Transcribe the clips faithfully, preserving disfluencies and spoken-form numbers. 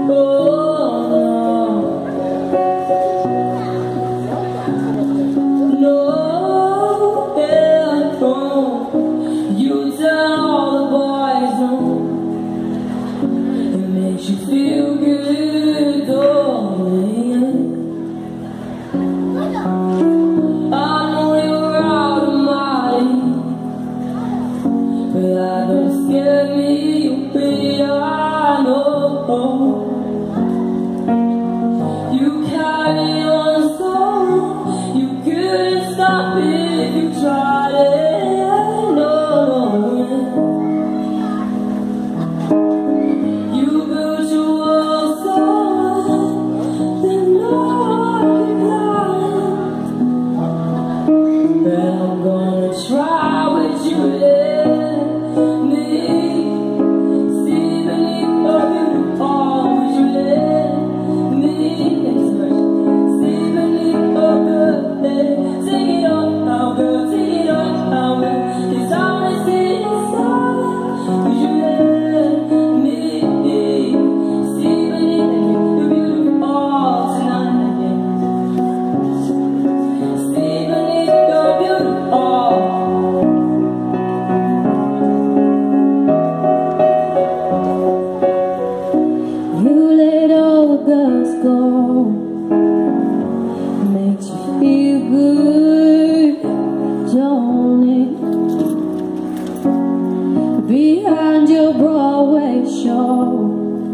Behind your Broadway show,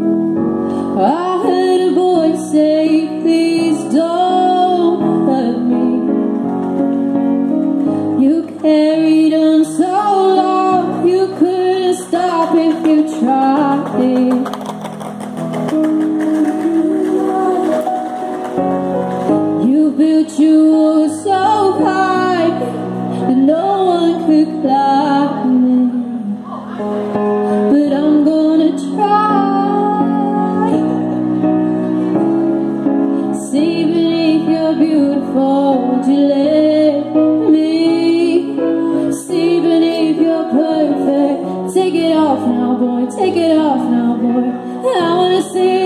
I heard a voice say, please don't hurt me. You carried on so long, you couldn't stop if you tried. You built your wall so high that no one could climb it. But I'm gonna try. See beneath your beautiful, would you let me see beneath your perfect? Take it off now, boy, take it off now, boy. I wanna see